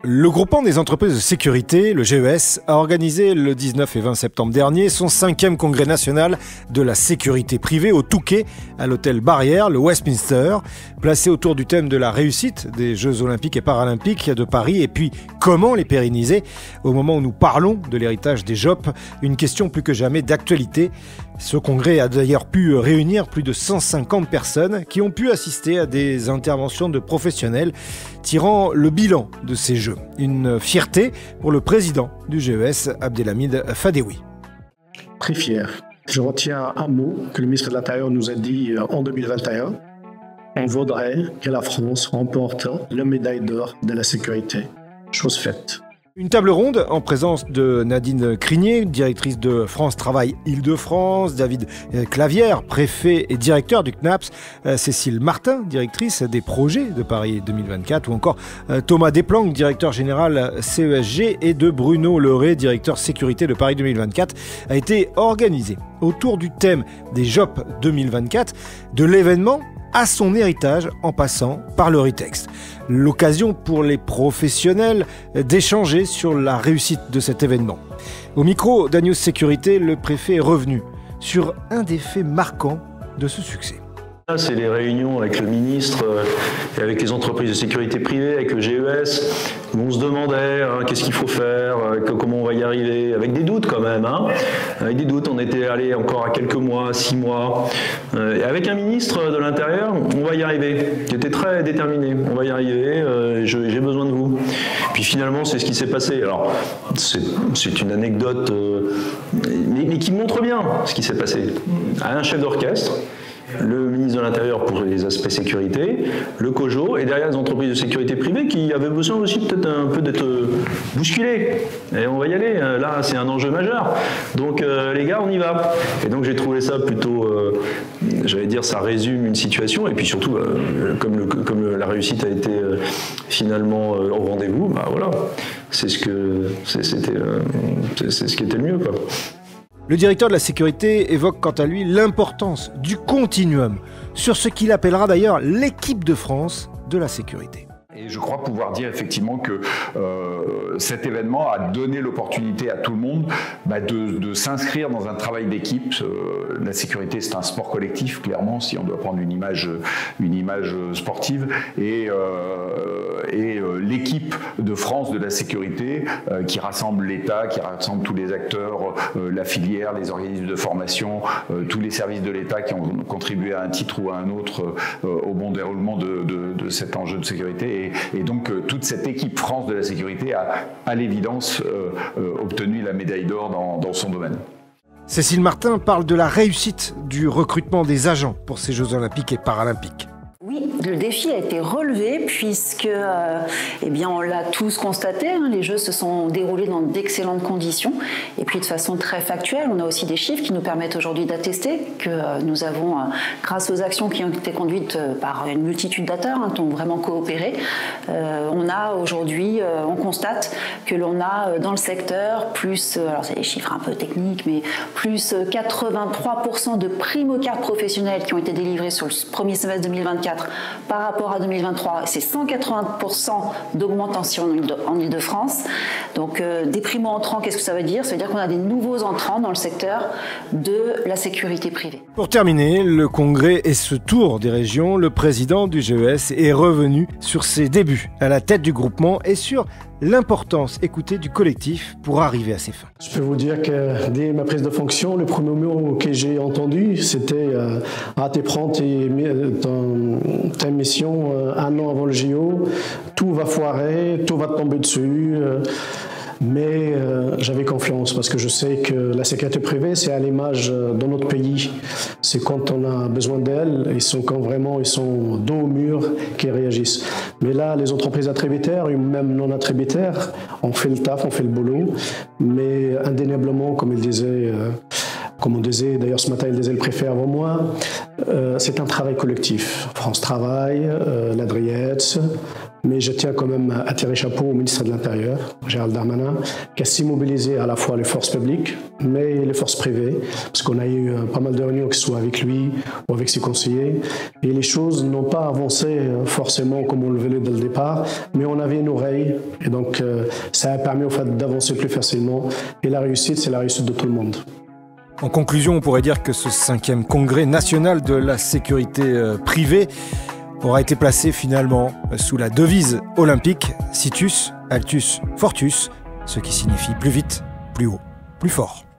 Le groupement des entreprises de sécurité, le GES, a organisé le 19 et 20 septembre dernier son 5e congrès national de la sécurité privée au Touquet, à l'hôtel Barrière, le Westminster, placé autour du thème de la réussite des Jeux Olympiques et Paralympiques de Paris et puis comment les pérenniser. Au moment où nous parlons de l'héritage des JOP, une question plus que jamais d'actualité. Ce congrès a d'ailleurs pu réunir plus de 150 personnes qui ont pu assister à des interventions de professionnels tirant le bilan de ces Jeux. Une fierté pour le président du GES, Abdelhamid Fadewi. Très fier. Je retiens un mot que le ministre de l'Intérieur nous a dit en 2021. On voudrait que la France remporte la médaille d'or de la sécurité. Chose faite. Une table ronde en présence de Nadine Crinier, directrice de France Travail Île-de-France, David Clavière, préfet et directeur du CNAPS, Cécile Martin, directrice des projets de Paris 2024, ou encore Thomas Desplanques, directeur général CESG, et de Bruno Leray, directeur sécurité de Paris 2024, a été organisée autour du thème des JOP 2024, de l'événement à son héritage en passant par le Ritexte. L'occasion pour les professionnels d'échanger sur la réussite de cet événement. Au micro d'Agnews Sécurité, le préfet est revenu sur un des faits marquants de ce succès. C'est les réunions avec le ministre et avec les entreprises de sécurité privée, avec le GES, où on se demandait qu'est-ce qu'il faut faire, comment on va y arriver, avec des doutes quand même. Avec des doutes, on était allé encore à quelques mois, 6 mois. Et avec un ministre de l'Intérieur, on va y arriver. Qui était très déterminé. On va y arriver, j'ai besoin de vous. Puis finalement, c'est ce qui s'est passé. Alors, c'est une anecdote, mais qui montre bien ce qui s'est passé. Un chef d'orchestre, le ministre de l'Intérieur pour les aspects sécurité, le COJO, et derrière les entreprises de sécurité privée qui avaient besoin aussi peut-être un peu d'être bousculées. Et on va y aller, là c'est un enjeu majeur. Donc les gars, on y va. Et donc j'ai trouvé ça plutôt, j'allais dire, ça résume une situation, et puis surtout, comme la réussite a été finalement au rendez-vous, bah voilà, c'est ce qui était le mieux, quoi. Le directeur de la sécurité évoque quant à lui l'importance du continuum sur ce qu'il appellera d'ailleurs l'équipe de France de la sécurité. Et je crois pouvoir dire effectivement que cet événement a donné l'opportunité à tout le monde de s'inscrire dans un travail d'équipe. La sécurité, c'est un sport collectif, clairement, si on doit prendre une image sportive. Et l'équipe de France de la sécurité, qui rassemble l'État, qui rassemble tous les acteurs, la filière, les organismes de formation, tous les services de l'État qui ont contribué à un titre ou à un autre au bon déroulement de cet enjeu de sécurité. Et donc toute cette équipe France de la sécurité a à l'évidence obtenu la médaille d'or dans son domaine. Cécile Martin parle de la réussite du recrutement des agents pour ces Jeux Olympiques et Paralympiques. Oui, le défi a été relevé puisque, on l'a tous constaté, les Jeux se sont déroulés dans d'excellentes conditions et puis de façon très factuelle. On a aussi des chiffres qui nous permettent aujourd'hui d'attester que nous avons, grâce aux actions qui ont été conduites par une multitude d'acteurs qui ont vraiment coopéré, on constate que l'on a dans le secteur plus, alors c'est des chiffres un peu techniques, mais plus 83% de primo-cartes professionnelles qui ont été délivrées sur le premier semestre 2024 par rapport à 2023, c'est 180% d'augmentation en Île-de-France. Donc des primo-entrants, qu'est-ce que ça veut dire? Ça veut dire qu'on a des nouveaux entrants dans le secteur de la sécurité privée. Pour terminer le congrès et ce tour des régions, le président du GES est revenu sur ses débuts à la tête du groupement et sur l'importance écoutée du collectif pour arriver à ses fins. Je peux vous dire que dès ma prise de fonction, le premier mot que j'ai entendu, c'était t'es prends ta mission un an avant le JO, tout va foirer, tout va te tomber dessus. Mais j'avais confiance parce que je sais que la sécurité privée, c'est à l'image dans notre pays. C'est quand on a besoin d'elle, ils sont dos au mur qui réagissent. Mais là, les entreprises attributaires, ou même non attributaires, on fait le taf, on fait le boulot. Mais indéniablement, comme on disait, d'ailleurs ce matin il disait le préfet avant moi, c'est un travail collectif. France Travail, l'Adriette, Mais je tiens quand même à tirer chapeau au ministre de l'Intérieur, Gérald Darmanin, qui a mobilisé à la fois les forces publiques, mais les forces privées, parce qu'on a eu pas mal de réunions, que ce soit avec lui ou avec ses conseillers, et les choses n'ont pas avancé forcément comme on le voulait dès le départ, mais on avait une oreille, et donc ça a permis au fait d'avancer plus facilement, et la réussite, c'est la réussite de tout le monde. En conclusion, on pourrait dire que ce 5e congrès national de la sécurité privée aura été placé finalement sous la devise olympique Situs, Altus, Fortus, ce qui signifie plus vite, plus haut, plus fort.